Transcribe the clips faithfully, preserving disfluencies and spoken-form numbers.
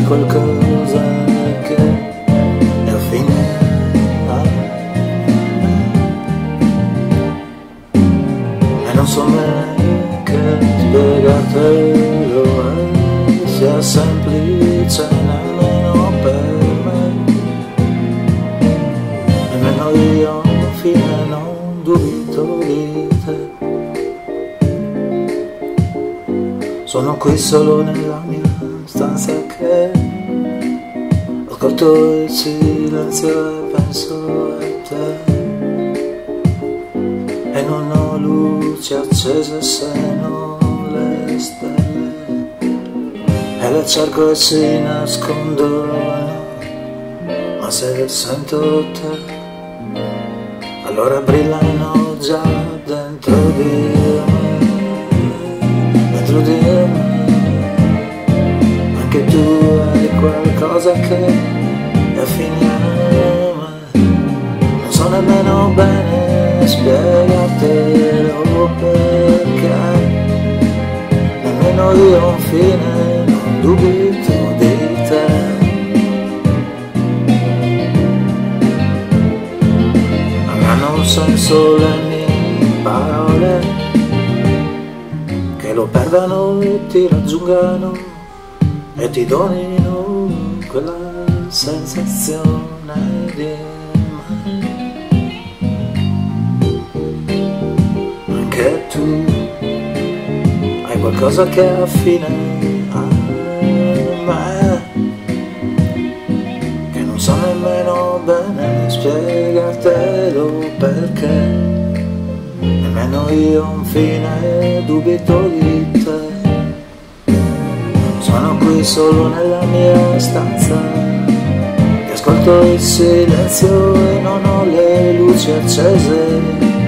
qualcosa che è affine a me, e non so neanche spiegartelo, eh, sia semplice nemmeno per me, nemmeno io alla fine non dubito di te. Sono qui solo nella mia stanza che ascolto il silenzio e penso a te, e non ho luci accese se non le stelle, e le cerco e si nascondono, ma se sento te allora brillano già dentro di me, dentro di me. Anche tu hai qualcosa che è affine a me, non so nemmeno bene spiegartelo perché, nemmeno io alla fine non dubito di te. Avranno un senso le mie parole, che lo perdano e ti raggiungano e ti donino quella sensazione di me. Anche tu hai qualcosa che è affine a me, che non so nemmeno bene spiegartelo perché, nemmeno io infine dubito di te. Sono qui solo nella mia stanza, che ascolto il silenzio e non ho le luci accese,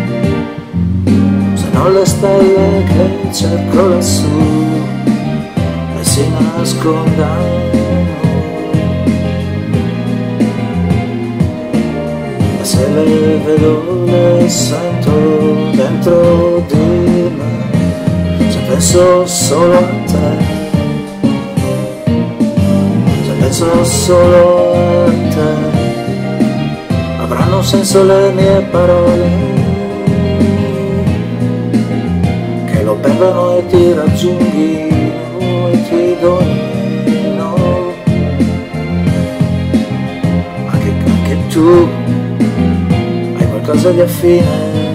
se non le stelle che cerco lassù e si nascondano, e se le vedo le sento dentro di me, se penso solo a te, penso solo a te, avranno senso le mie parole, che lo perdono e ti raggiunghino e ti donino. Anche, anche tu hai qualcosa di affine